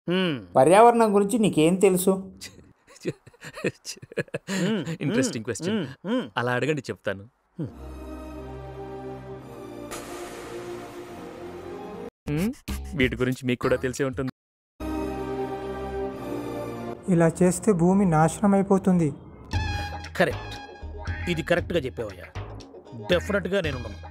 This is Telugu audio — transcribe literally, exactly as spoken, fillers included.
పర్యావరణం గురించి నీకేం తెలుసు? Interesting question. అలా అడగండి చెప్తాను. వీటి గురించి మీకు కూడా తెలిసే ఉంటుంది. ఇలా చేస్తే భూమి నాశనం అయిపోతుంది. కరెక్ట్. ఇది కరెక్ట్గా చెప్పావయ్యా. డెఫినెట్గా నేను